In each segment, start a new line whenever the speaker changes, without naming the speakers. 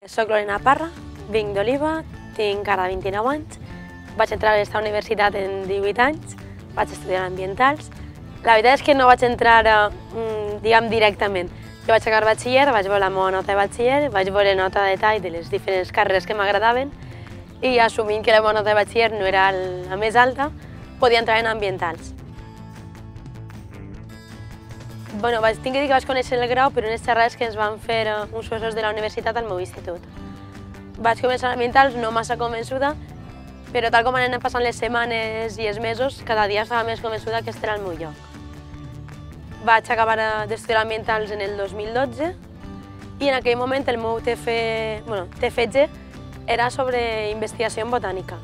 Soc Lorena Parra, vinc d'Oliva, tinc ara 29 anys, vaig entrar a aquesta universitat en 18 anys, vaig estudiar ambientals. La veritat és que no vaig entrar, diguem, directament. Jo vaig acabar batxiller, vaig veure la meva nota de batxiller, vaig veure nota de detall de les diferents carreres que m'agradaven i assumint que la meva nota de batxiller no era la més alta, podia entrar en ambientals. Tinc que dir que vaig conèixer el grau per unes xerrades que ens van fer uns professors de la universitat al meu institut. Vaig començar en ambientals no massa convençuda, però tal com han anat passant les setmanes i els mesos, cada dia estava més convençuda que aquest era el meu lloc. Vaig acabar d'estudiar ambientals en el 2012 i en aquell moment el meu TFG era sobre investigació en botànica.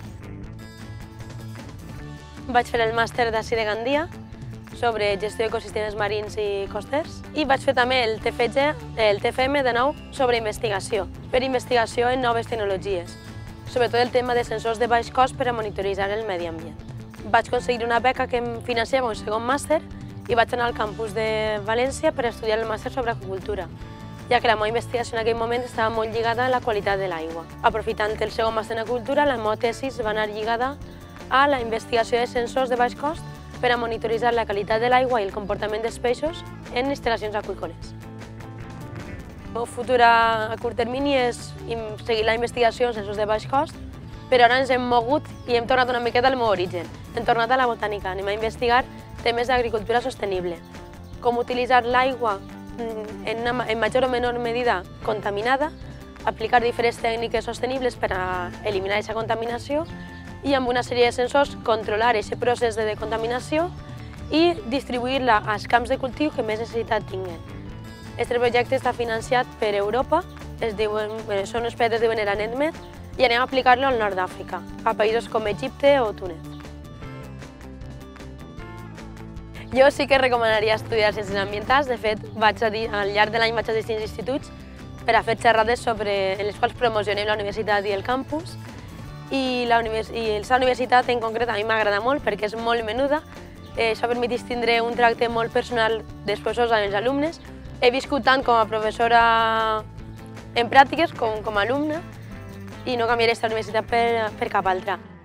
Vaig fer el màster d'ací de Gandia sobre gestió d'ecosistemes marins i costers i vaig fer també el TFM de nou sobre investigació, per investigació en noves tecnologies, sobretot el tema de sensors de baix cost per a monitoritzar el medi ambient. Vaig aconseguir una beca que em financiava un segon màster i vaig anar al campus de València per estudiar el màster sobre aqüicultura, ja que la meva investigació en aquell moment estava molt lligada a la qualitat de l'aigua. Aprofitant el segon màster en aqüicultura, la meva tesi va anar lligada a la investigació de sensors de baix cost per a monitoritzar la qualitat de l'aigua i el comportament dels peixos en instal·lacions aqüícoles. El meu futur a curt termini és seguir la investigació en sensors de baix cost, però ara ens hem mogut i hem tornat una miqueta al meu origen. Hem tornat a la botànica, anem a investigar temes d'agricultura sostenible, com utilitzar l'aigua en major o menor medida contaminada, aplicar diferents tècniques sostenibles per a eliminar aquesta contaminació i amb una sèrie de sensors controlar aquest procés de decontaminació i distribuir-la als camps de cultiu que més necessitat tinguen. Aquest projecte està financiat per Europa, són uns projectes de Eranet-Med i anem a aplicar-lo al nord d'Àfrica, a països com Egipte o Túnez. Jo sí que recomanaria estudiar ciències ambientals, de fet, al llarg de l'any vaig a distints instituts per a fer xerrades en les quals promocionem la universitat i el campus. I la universitat en concret a mi m'agrada molt perquè és molt menuda, això permet tindre un tracte molt personal dels professors amb els alumnes. He viscut tant com a professora en pràctiques com a alumna i no canviaré aquesta universitat per cap altra.